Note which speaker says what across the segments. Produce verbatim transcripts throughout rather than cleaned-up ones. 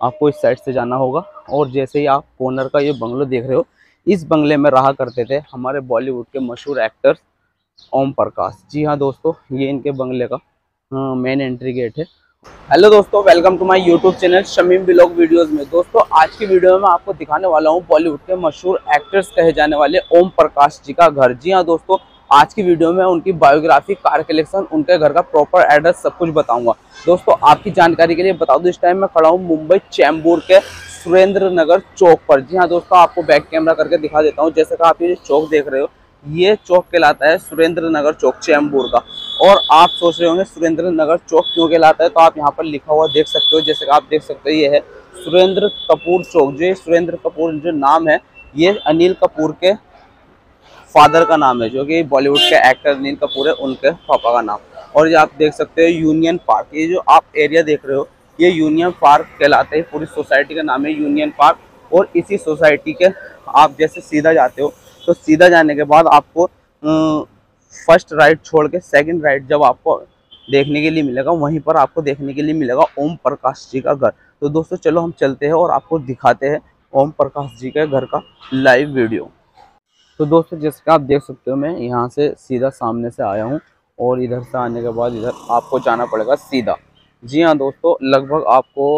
Speaker 1: आपको इस साइड से जाना होगा। और जैसे ही आप कॉर्नर का ये बंगलो देख रहे हो, इस बंगले में रहा करते थे हमारे बॉलीवुड के मशहूर एक्टर ओम प्रकाश। जी हाँ दोस्तों, ये इनके बंगले का मेन एंट्री गेट है। हेलो दोस्तों, welcome to my YouTube channel Shamim vlog videos में। दोस्तों आज की वीडियो में मैं आपको दिखाने वाला हूँ बॉलीवुड के मशहूर एक्टर्स कहे जाने वाले ओम प्रकाश जी का घर। जी हाँ दोस्तों, आज की वीडियो में उनकी बायोग्राफी, कार कलेक्शन, उनके घर का प्रॉपर एड्रेस सब कुछ बताऊंगा। दोस्तों आपकी जानकारी के लिए बता दूं, इस टाइम मैं खड़ा हूँ मुंबई चैम्बूर के सुरेंद्र नगर चौक पर। जी हाँ दोस्तों, आपको बैक कैमरा करके दिखा देता हूँ। जैसे कि आप ये चौक देख रहे हो, ये चौक कहलाता है सुरेंद्र नगर चौक चैम्बूर का। और आप सोच रहे होंगे सुरेंद्र नगर चौक क्यों कहलाता है, तो आप यहाँ पर लिखा हुआ देख सकते हो। जैसे कि आप देख सकते हो, ये है सुरेंद्र कपूर चौक। जो सुरेंद्र कपूर जो नाम है, ये अनिल कपूर के फादर का नाम है, जो कि बॉलीवुड के एक्टर अनिल कपूर है, उनके पापा का नाम। और ये आप देख सकते हो यूनियन पार्क, ये जो आप एरिया देख रहे हो ये यूनियन पार्क कहलाता है। पूरी सोसाइटी का नाम है यूनियन पार्क। और इसी सोसाइटी के आप जैसे सीधा जाते हो, तो सीधा जाने के बाद आपको फर्स्ट राइट छोड़ के सेकंड राइट जब आपको देखने के लिए मिलेगा, वहीं पर आपको देखने के लिए मिलेगा ओम प्रकाश जी का घर। तो दोस्तों चलो हम चलते हैं और आपको दिखाते हैं ओम प्रकाश जी के घर का लाइव वीडियो। तो दोस्तों जैसे कि आप देख सकते हो, मैं यहाँ से सीधा सामने से आया हूँ और इधर से आने के बाद इधर आपको जाना पड़ेगा सीधा। जी हाँ दोस्तों, लगभग आपको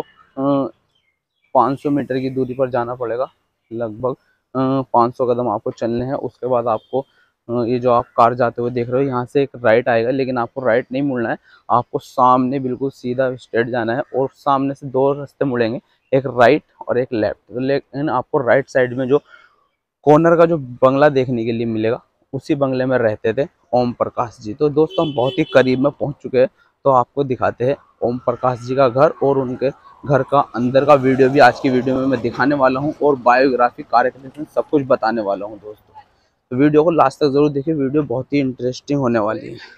Speaker 1: पाँच सौ मीटर की दूरी पर जाना पड़ेगा। लगभग पाँच सौ कदम आपको चलने हैं। उसके बाद आपको अ, ये जो आप कार जाते हुए देख रहे हो, यहाँ से एक राइट आएगा, लेकिन आपको राइट नहीं मुड़ना है, आपको सामने बिल्कुल सीधा स्ट्रेट जाना है। और सामने से दो रास्ते मुड़ेंगे, एक राइट और एक लेफ्ट। लेकिन आपको राइट साइड में जो कॉर्नर का जो बंगला देखने के लिए मिलेगा, उसी बंगले में रहते थे ओम प्रकाश जी। तो दोस्तों हम बहुत ही करीब में पहुंच चुके हैं, तो आपको दिखाते हैं ओम प्रकाश जी का घर। और उनके घर का अंदर का वीडियो भी आज की वीडियो में मैं दिखाने वाला हूं, और बायोग्राफी, कार्यक्रम सब कुछ बताने वाला हूं दोस्तों। तो वीडियो को लास्ट तक जरूर देखिए, वीडियो बहुत ही इंटरेस्टिंग होने वाली है।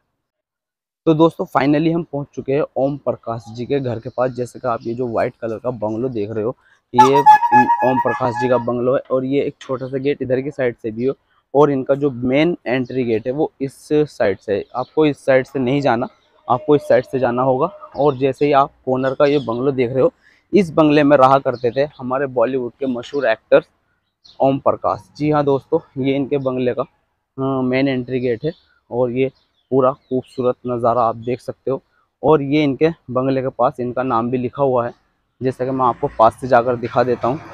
Speaker 1: तो दोस्तों फाइनली हम पहुंच चुके हैं ओम प्रकाश जी के घर के पास। जैसे कि आप ये जो व्हाइट कलर का बंगलो देख रहे हो, ये ओम प्रकाश जी का बंगलो है। और ये एक छोटा सा गेट इधर की साइड से भी हो, और इनका जो मेन एंट्री गेट है वो इस साइड से है। आपको इस साइड से नहीं जाना, आपको इस साइड से जाना होगा। और जैसे ही आप कॉर्नर का ये बंगलो देख रहे हो, इस बंगले में रहा करते थे हमारे बॉलीवुड के मशहूर एक्टर ओम प्रकाश। जी हाँ दोस्तों, ये इनके बंगले का मेन एंट्री गेट है। और ये पूरा खूबसूरत नज़ारा आप देख सकते हो। और ये इनके बंगले के पास इनका नाम भी लिखा हुआ है, जैसा कि मैं आपको पास से जाकर दिखा देता हूँ।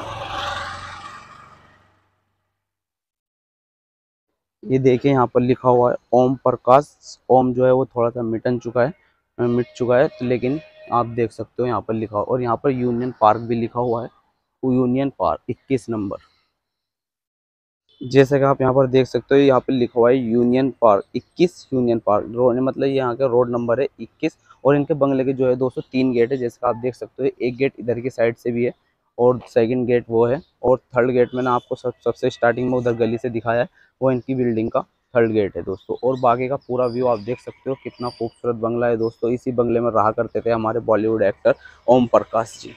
Speaker 1: ये देखिए यहाँ पर लिखा हुआ है ओम प्रकाश। ओम जो है वो थोड़ा सा मिटन चुका है, मिट चुका है, तो लेकिन आप देख सकते हो यहाँ पर लिखा हुआ। और यहाँ पर यूनियन पार्क भी लिखा हुआ है, यूनियन पार्क इक्कीस नंबर। जैसे कि आप यहाँ पर देख सकते हो, यहाँ पे लिखा हुआ है यूनियन पार्क इक्कीस, यूनियन पार्क रोड, मतलब ये यहाँ का रोड नंबर है इक्कीस। और इनके बंगले के जो है दोस्तों तीन गेट है, जैसे कि आप देख सकते हो। एक गेट इधर की साइड से भी है, और सेकंड गेट वो है, और थर्ड गेट मैंने आपको सब सबसे स्टार्टिंग में उधर गली से दिखाया है, वो इनकी बिल्डिंग का थर्ड गेट है दोस्तों। और बाकी का पूरा व्यू आप देख सकते हो, कितना खूबसूरत बंगला है दोस्तों। इसी बंगले में रहा करते थे हमारे बॉलीवुड एक्टर ओम प्रकाश जी।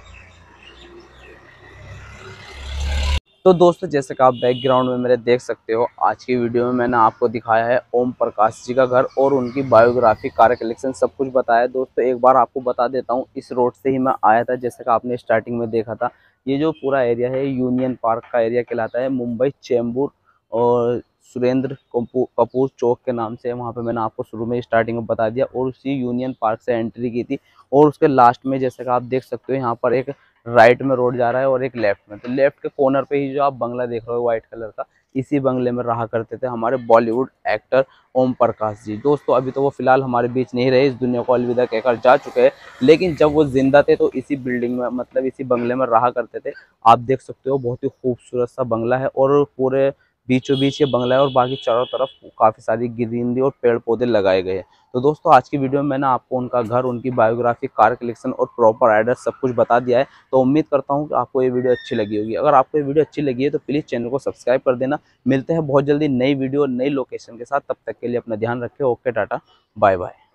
Speaker 1: तो दोस्तों जैसे कि आप बैकग्राउंड में मेरे देख सकते हो, आज की वीडियो में मैंने आपको दिखाया है ओम प्रकाश जी का घर और उनकी बायोग्राफी, कार कलेक्शन सब कुछ बताया है दोस्तों। एक बार आपको बता देता हूँ, इस रोड से ही मैं आया था, जैसे कि आपने स्टार्टिंग में देखा था। ये जो पूरा एरिया है यूनियन पार्क का एरिया कहलाता है, मुंबई चैम्बूर और सुरेंद्र कपूर चौक के नाम से है। वहाँ पे मैंने आपको शुरू में स्टार्टिंग में बता दिया, और उसी यूनियन पार्क से एंट्री की थी। और उसके लास्ट में जैसे कि आप देख सकते हो, यहाँ पर एक राइट में रोड जा रहा है और एक लेफ्ट में। तो लेफ्ट के कॉर्नर पे ही जो आप बंगला देख रहे हो व्हाइट कलर का, इसी बंगले में रहा करते थे हमारे बॉलीवुड एक्टर ओम प्रकाश जी। दोस्तों अभी तो वो फिलहाल हमारे बीच नहीं रहे, इस दुनिया को अलविदा कहकर जा चुके हैं, लेकिन जब वो जिंदा थे तो इसी बिल्डिंग में, मतलब इसी बंगले में रहा करते थे। आप देख सकते हो, बहुत ही खूबसूरत सा बंगला है, और पूरे बीचों बीच ये बंगला है, और बाकी चारों तरफ काफ़ी सारी ग्रीनरी और पेड़ पौधे लगाए गए हैं। तो दोस्तों आज की वीडियो में मैंने आपको उनका घर, उनकी बायोग्राफी, कार कलेक्शन और प्रॉपर एड्रेस सब कुछ बता दिया है। तो उम्मीद करता हूँ कि आपको ये वीडियो अच्छी लगी होगी। अगर आपको ये वीडियो अच्छी लगी है तो प्लीज़ चैनल को सब्सक्राइब कर देना। मिलते हैं बहुत जल्दी नई वीडियो, नई लोकेशन के साथ। तब तक के लिए अपना ध्यान रखें। Okay, tata, bye bye.